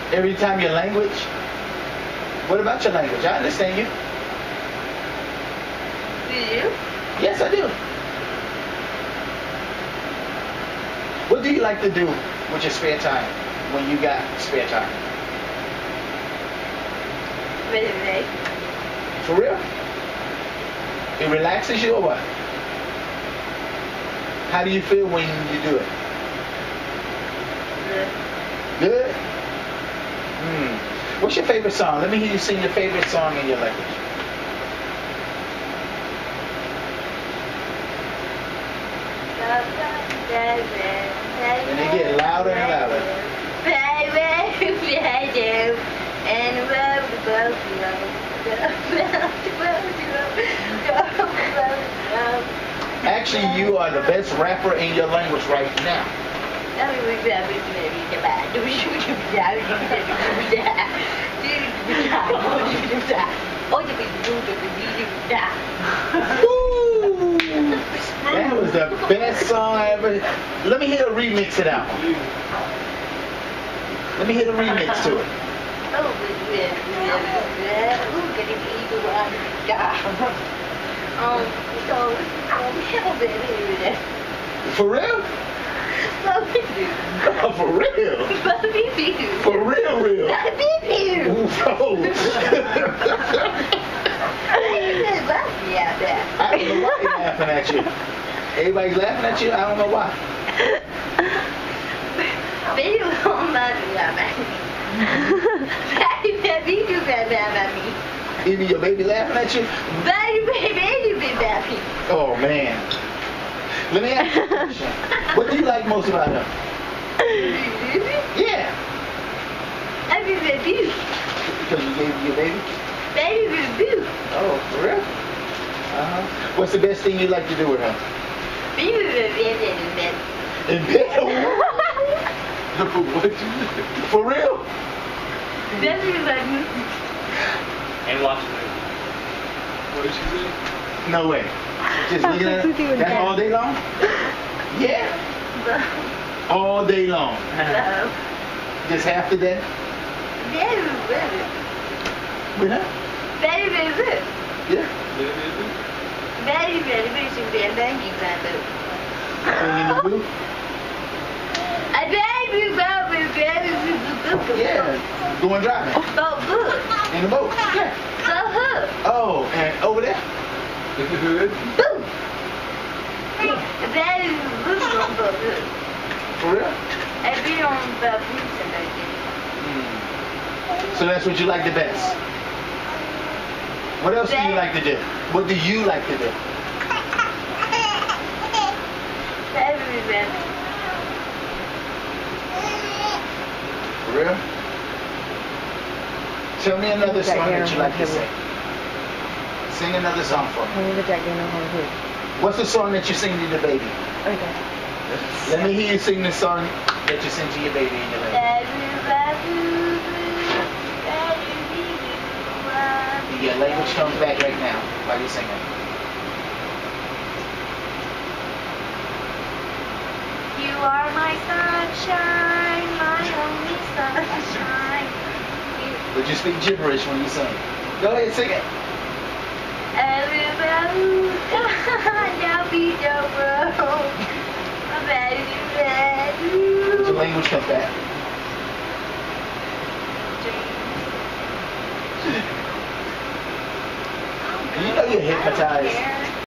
Every time your language? What about your language? I understand you. Do you? Yes, I do. What do you like to do with your spare time when you got spare time? Really? For real? It relaxes you or what? How do you feel when you do it? Good. Good? What's your favorite song? Let me hear you sing your favorite song in your language. And they get louder and louder. Actually, you are the best rapper in your language right now. Woo! That was the best song I ever. Let me hear a remix of that one. Let me hear the remix to it. For real? Oh, for real? For real, real? Oh. I don't know why they're laughing at you. Everybody's laughing at you? I don't know why. Even your baby laughing at you? Oh, man. Let me ask you a question. What do you like most about him? Yeah. Because you gave him your baby? Oh, for real? What's the best thing you like to do with him? In bed? For real? And watch the movie. What did she say? No way. Just looking at it? That's all day long? Yeah. All day long. Just half the day? With her? Yeah. In the booth? Yeah. Going driving? In the boat? Yeah. Oh, and over there? Is it hood? For real? So that's what you like the best? What else do you like to do? What do you like to do? For real? Tell me another song that you like to sing. Sing another song for me. What's the song that you sing to the baby? Okay. Let me hear you sing the song that you sing to your baby in your language. Your language comes back right now while you're singing. You are my sunshine, my only sunshine. But you speak gibberish when you sing. Go ahead, sing it. Your language comes back. You know you're hypnotized.